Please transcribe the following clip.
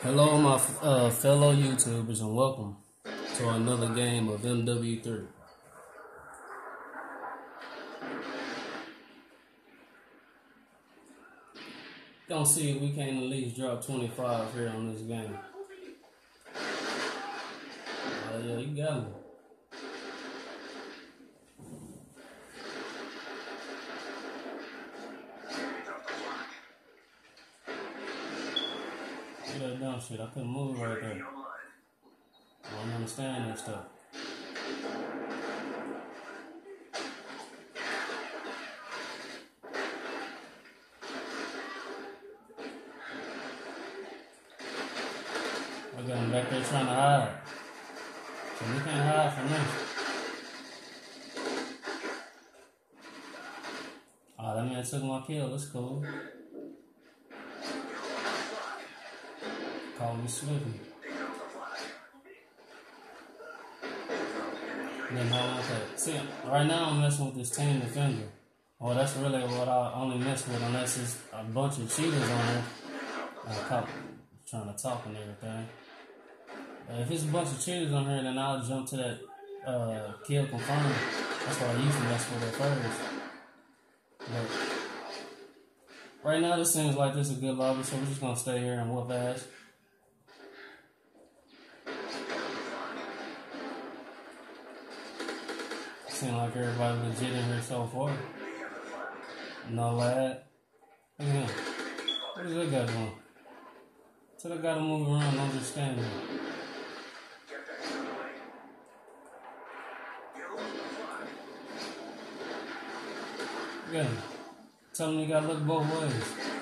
Hello, my fellow YouTubers, and welcome to another game of MW3. Don't see if we can't at least drop 25 here on this game. Yeah, you got me. Look at that dumb shit. I couldn't move right there. I don't understand that stuff. I got him back there trying to hide. So we can't hide from this. Oh, that man took my kill. That's cool. Call me Slippy. Then how with that? See, right now I'm messing with this team defender. Well, that's really what I only mess with unless it's a bunch of cheaters on there. Trying to talk and everything. If it's a bunch of cheaters on here, then I'll jump to that kill confirm. That's what I used to mess with at first. But right now, this seems like this is a good lobby, so we're just gonna stay here and whoop ass. Seems like everybody legit in here so far. No lad. Look at him. What is that guy doing? So I gotta move around, don't just stand there. Look at him. Tell him you gotta look both ways.